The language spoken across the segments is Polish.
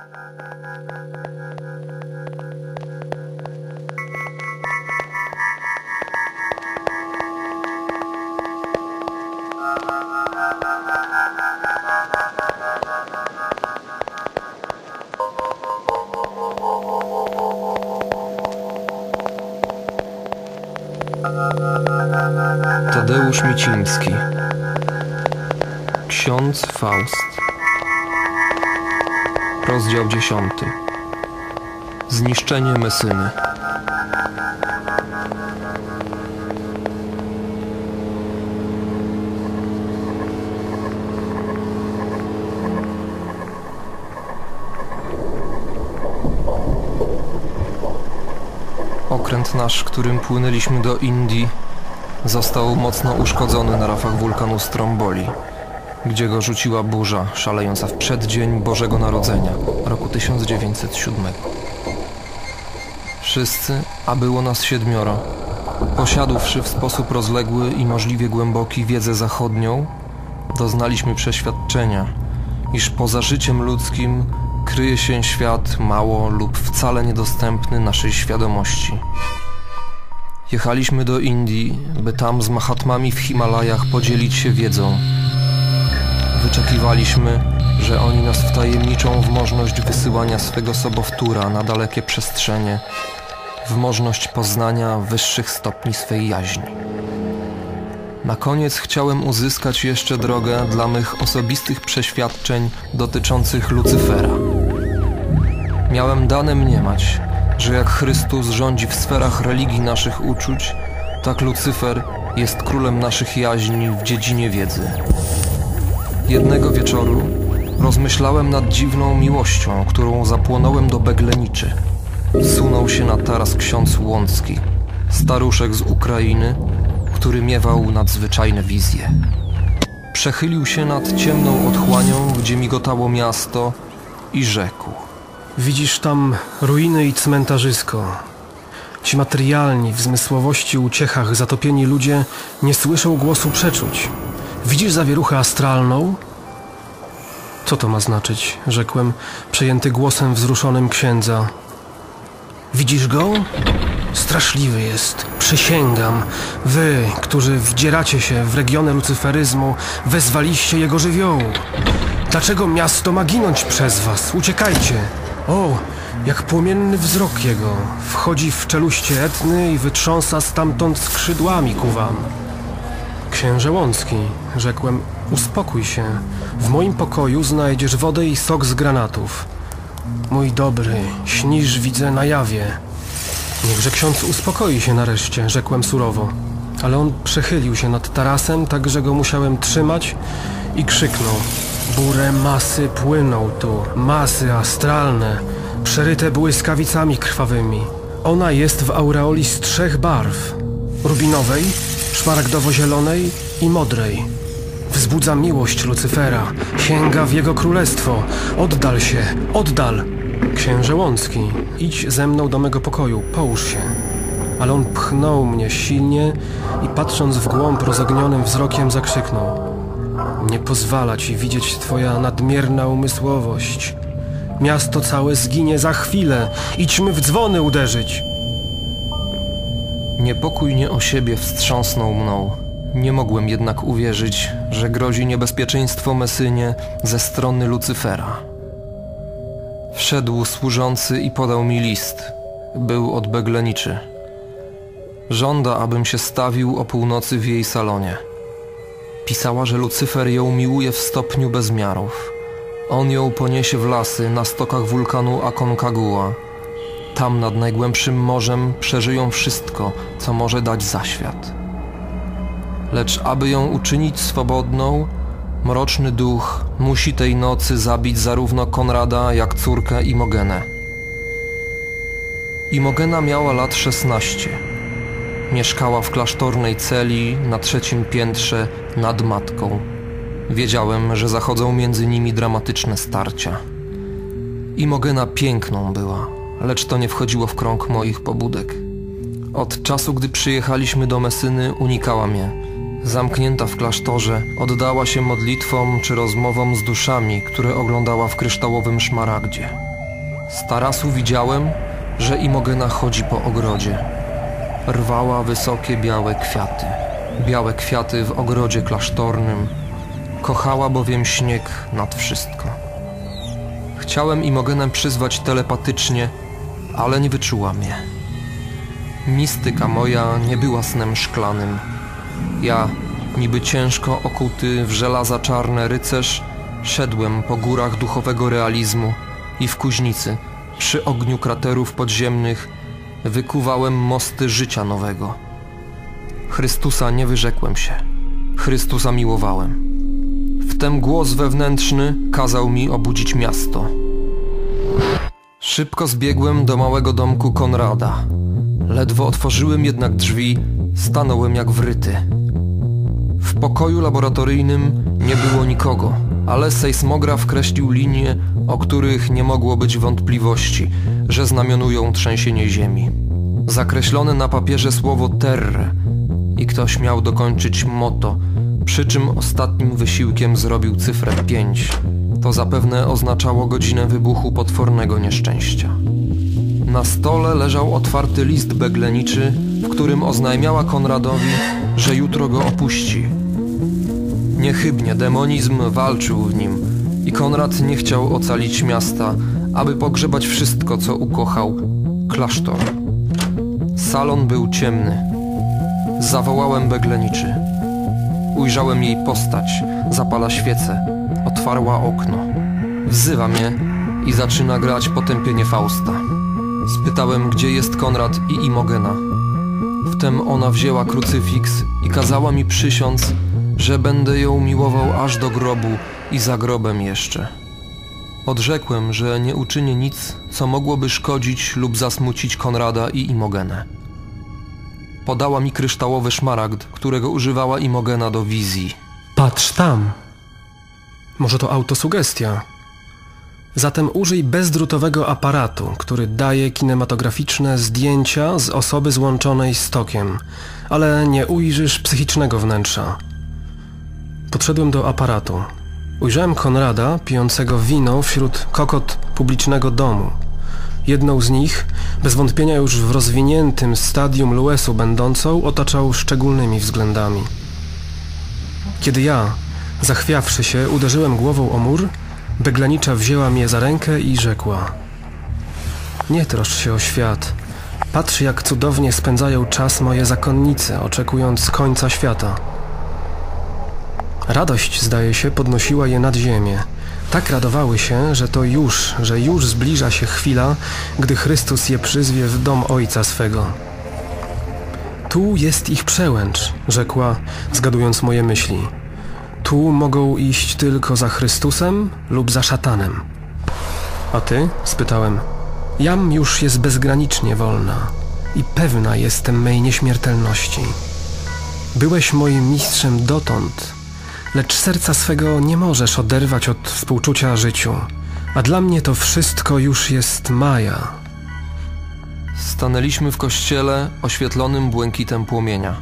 Tadeusz Miciński. Ksiądz Faust. Rozdział 10. Zniszczenie Messyny. Okręt nasz, którym płynęliśmy do Indii, został mocno uszkodzony na rafach wulkanu Stromboli, gdzie go rzuciła burza szalejąca w przeddzień Bożego Narodzenia roku 1907. Wszyscy, a było nas 7, posiadłszy w sposób rozległy i możliwie głęboki wiedzę zachodnią, doznaliśmy przeświadczenia, iż poza życiem ludzkim kryje się świat mało lub wcale niedostępny naszej świadomości. Jechaliśmy do Indii, by tam z Mahatmami w Himalajach podzielić się wiedzą. Wyczekiwaliśmy, że oni nas wtajemniczą w możność wysyłania swego sobowtóra na dalekie przestrzenie, w możność poznania wyższych stopni swej jaźni. Na koniec chciałem uzyskać jeszcze drogę dla mych osobistych przeświadczeń dotyczących Lucyfera. Miałem dane mniemać, że jak Chrystus rządzi w sferach religii naszych uczuć, tak Lucyfer jest królem naszych jaźni w dziedzinie wiedzy. Jednego wieczoru rozmyślałem nad dziwną miłością, którą zapłonąłem do Begleniczy. Sunął się na taras ksiądz Łącki, staruszek z Ukrainy, który miewał nadzwyczajne wizje. Przechylił się nad ciemną otchłanią, gdzie migotało miasto, i rzekł: widzisz tam ruiny i cmentarzysko. Ci materialni, w zmysłowości uciechach zatopieni ludzie nie słyszą głosu przeczuć. Widzisz zawieruchę astralną? Co to ma znaczyć? Rzekłem, przejęty głosem wzruszonym księdza. Widzisz go? Straszliwy jest, przysięgam. Wy, którzy wdzieracie się w regiony lucyferyzmu, wezwaliście jego żywiołu. Dlaczego miasto ma ginąć przez was? Uciekajcie! O, jak płomienny wzrok jego wchodzi w czeluście Etny i wytrząsa stamtąd skrzydłami ku wam. Księże Łącki, rzekłem, uspokój się. W moim pokoju znajdziesz wodę i sok z granatów. Mój dobry, śnisz widzę na jawie. Niechże ksiądz uspokoi się nareszcie, rzekłem surowo. Ale on przechylił się nad tarasem, tak że go musiałem trzymać, i krzyknął: burę masy płyną tu, masy astralne, przeryte błyskawicami krwawymi. Ona jest w aureoli z 3 barw: rubinowej, szmaragdowo-zielonej i modrej. Wzbudza miłość Lucyfera, sięga w jego królestwo. Oddal się, oddal! Księże Łącki, idź ze mną do mego pokoju, połóż się. Ale on pchnął mnie silnie i patrząc w głąb rozognionym wzrokiem zakrzyknął: nie pozwala ci widzieć twoja nadmierna umysłowość. Miasto całe zginie za chwilę. Idźmy w dzwony uderzyć. Niepokój nie o siebie wstrząsnął mną. Nie mogłem jednak uwierzyć, że grozi niebezpieczeństwo Messynie ze strony Lucyfera. Wszedł służący i podał mi list. Był od Begleniczy. Żąda, abym się stawił o północy w jej salonie. Pisała, że Lucyfer ją miłuje w stopniu bezmiarów. On ją poniesie w lasy na stokach wulkanu Aconcagua. Tam nad najgłębszym morzem przeżyją wszystko, co może dać zaświat. Lecz aby ją uczynić swobodną, mroczny duch musi tej nocy zabić zarówno Konrada, jak córkę Imogenę. Imogena miała lat 16. Mieszkała w klasztornej celi na 3. piętrze nad matką. Wiedziałem, że zachodzą między nimi dramatyczne starcia. Imogena piękną była, lecz to nie wchodziło w krąg moich pobudek. Od czasu, gdy przyjechaliśmy do Messyny, unikała mnie. Zamknięta w klasztorze, oddała się modlitwom czy rozmowom z duszami, które oglądała w kryształowym szmaragdzie. Z tarasu widziałem, że Imogena chodzi po ogrodzie. Rwała wysokie białe kwiaty w ogrodzie klasztornym. Kochała bowiem śnieg nad wszystko. Chciałem Imogenę przyzwać telepatycznie, ale nie wyczuła mnie. Mistyka moja nie była snem szklanym. Ja, niby ciężko okuty w żelaza czarne rycerz, szedłem po górach duchowego realizmu i w Kuźnicy, przy ogniu kraterów podziemnych, wykuwałem mosty życia nowego. Chrystusa nie wyrzekłem się. Chrystusa miłowałem. Wtem głos wewnętrzny kazał mi obudzić miasto. Szybko zbiegłem do małego domku Konrada. Ledwo otworzyłem jednak drzwi, stanąłem jak wryty. W pokoju laboratoryjnym nie było nikogo, ale sejsmograf kreślił linie, o których nie mogło być wątpliwości, że znamionują trzęsienie ziemi. Zakreślone na papierze słowo terre i ktoś miał dokończyć motto, przy czym ostatnim wysiłkiem zrobił cyfrę 5. To zapewne oznaczało godzinę wybuchu potwornego nieszczęścia. Na stole leżał otwarty list begleniczy, w którym oznajmiała Konradowi, że jutro go opuści. Niechybnie demonizm walczył w nim i Konrad nie chciał ocalić miasta, aby pogrzebać wszystko, co ukochał, klasztor. Salon był ciemny. Zawołałem begleniczy. Ujrzałem jej postać, zapala świecę, otwarła okno. Wzywa mnie i zaczyna grać potępienie Fausta. Spytałem, gdzie jest Konrad i Imogena. Wtem ona wzięła krucyfiks i kazała mi przysiąc, że będę ją miłował aż do grobu i za grobem jeszcze. Odrzekłem, że nie uczynię nic, co mogłoby szkodzić lub zasmucić Konrada i Imogenę. Podała mi kryształowy szmaragd, którego używała Imogena do wizji. Patrz tam. Może to autosugestia. Zatem użyj bezdrutowego aparatu, który daje kinematograficzne zdjęcia z osoby złączonej z tokiem, ale nie ujrzysz psychicznego wnętrza. Podszedłem do aparatu. Ujrzałem Konrada pijącego wino wśród kokot publicznego domu. Jedną z nich, bez wątpienia już w rozwiniętym stadium Luesu będącą, otaczał szczególnymi względami. Kiedy ja, zachwiawszy się, uderzyłem głową o mur, beglenicza wzięła mnie za rękę i rzekła: nie troszcz się o świat. Patrz, jak cudownie spędzają czas moje zakonnice, oczekując końca świata. Radość, zdaje się, podnosiła je nad ziemię. Tak radowały się, że już zbliża się chwila, gdy Chrystus je przyzwie w dom Ojca swego. Tu jest ich przełęcz, rzekła, zgadując moje myśli. Tu mogą iść tylko za Chrystusem lub za szatanem. A ty? Spytałem. Jam już jest bezgranicznie wolna i pewna jestem mej nieśmiertelności. Byłeś moim mistrzem dotąd, lecz serca swego nie możesz oderwać od współczucia życiu, a dla mnie to wszystko już jest maja. Stanęliśmy w kościele oświetlonym błękitem płomienia.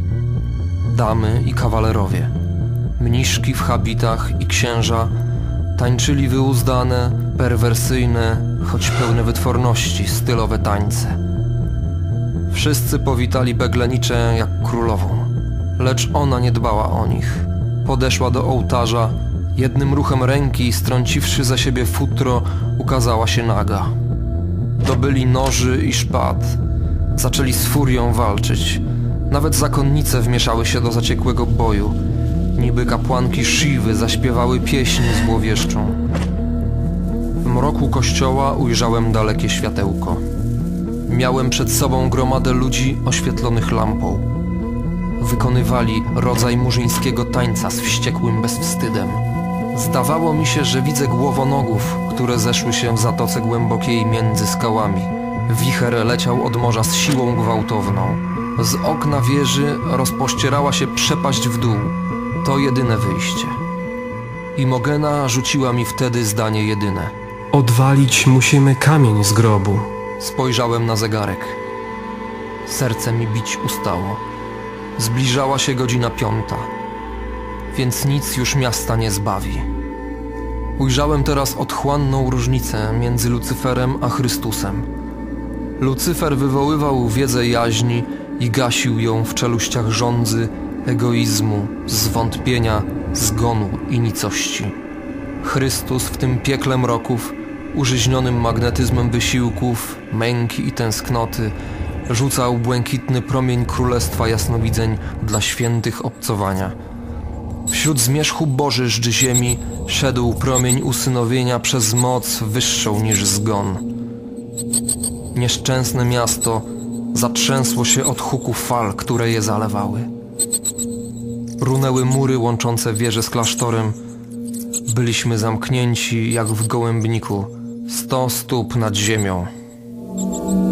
Damy i kawalerowie, mniszki w habitach i księża tańczyli wyuzdane, perwersyjne, choć pełne wytworności, stylowe tańce. Wszyscy powitali begleniczę jak królową, lecz ona nie dbała o nich. Podeszła do ołtarza, jednym ruchem ręki, strąciwszy za siebie futro, ukazała się naga. Dobyli noży i szpad. Zaczęli z furią walczyć. Nawet zakonnice wmieszały się do zaciekłego boju. Niby kapłanki Shiwy zaśpiewały pieśń złowieszczą. W mroku kościoła ujrzałem dalekie światełko. Miałem przed sobą gromadę ludzi oświetlonych lampą. Wykonywali rodzaj murzyńskiego tańca z wściekłym bezwstydem. Zdawało mi się, że widzę głowonogów, które zeszły się w zatoce głębokiej między skałami. Wicher leciał od morza z siłą gwałtowną. Z okna wieży rozpościerała się przepaść w dół. To jedyne wyjście. Imogena rzuciła mi wtedy zdanie jedyne. Odwalić musimy kamień z grobu. Spojrzałem na zegarek. Serce mi bić ustało. Zbliżała się godzina 5, więc nic już miasta nie zbawi. Ujrzałem teraz otchłanną różnicę między Lucyferem a Chrystusem. Lucyfer wywoływał wiedzę jaźni i gasił ją w czeluściach żądzy, egoizmu, zwątpienia, zgonu i nicości. Chrystus w tym piekle mroków, użyźnionym magnetyzmem wysiłków, męki i tęsknoty, rzucał błękitny promień królestwa jasnowidzeń dla świętych obcowania. Wśród zmierzchu bożyszcz ziemi szedł promień usynowienia przez moc wyższą niż zgon. Nieszczęsne miasto zatrzęsło się od huku fal, które je zalewały. Runęły mury łączące wieże z klasztorem. Byliśmy zamknięci jak w gołębniku, 100 stóp nad ziemią.